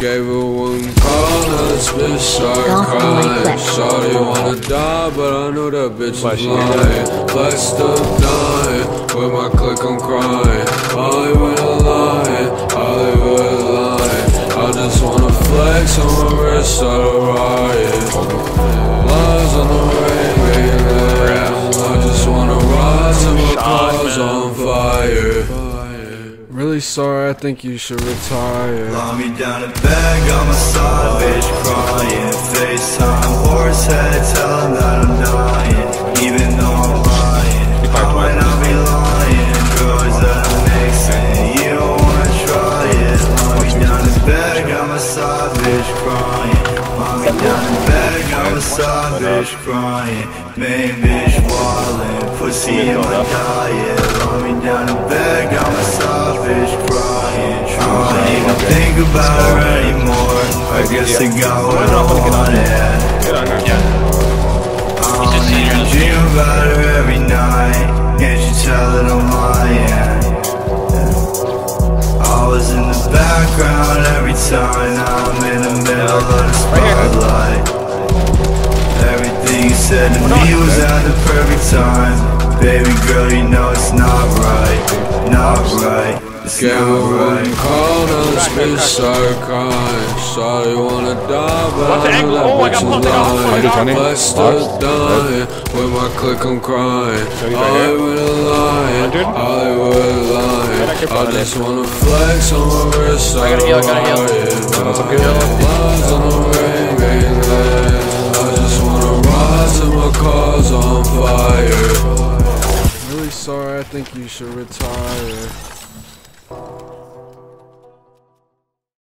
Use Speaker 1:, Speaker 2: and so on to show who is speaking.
Speaker 1: Gave her one call, now this bitch started crying. Shawty wanna die, but I know that bitch was lying. Flexed up dying, with my click I'm crying. Hollywood a lying, Hollywood lying. I just wanna flex on my wrist, start a riot. Lies on the ring, I just wanna rise and my cars on fire. Really sorry, I think you should retire.
Speaker 2: Lock me down in bed, got my side bitch crying. FaceTime, horse head, tell him that I'm dying. Even though I'm lying, I might not be lying. Drugs that I'm mixing, you don't wanna try it. Lock me down in bed, got my side bitch crying. Lock me down in bed, got my side bitch crying. Main bitch wildin', pussy in my diet. Lock me down in bed, got my side bitch crying. I don't even think about her anymore. I guess I got what I wanted. I don't even dream about her every night. Can't you tell that I'm lying? I was in the background every time. Now I'm in the middle of the spotlight. Everything you said to me was at the perfect time. Baby girl, you know it's not right. Not right. It's
Speaker 1: Gave her
Speaker 2: not
Speaker 1: one
Speaker 2: right.
Speaker 1: call, now this bitch started crying. Shawty wanna die, but I know that bitch is lying. Flexed up dying, with my click I'm crying. Hollywood a lying, Hollywood lying. I just wanna flex on my wrist, start a riot. Lies on the ring, I just wanna rise and my car's on fire. Really sorry, I think you should retire.